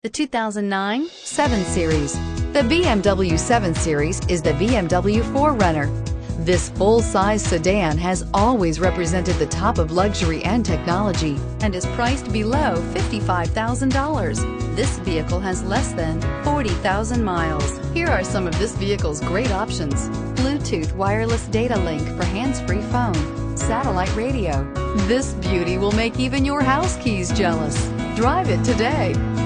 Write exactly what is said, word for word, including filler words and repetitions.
The two thousand nine seven Series. The B M W seven Series is the B M W four runner. This full-size sedan has always represented the top of luxury and technology and is priced below fifty-five thousand dollars. This vehicle has less than forty thousand miles. Here are some of this vehicle's great options: Bluetooth wireless data link for hands-free phone, satellite radio. This beauty will make even your house keys jealous. Drive it today.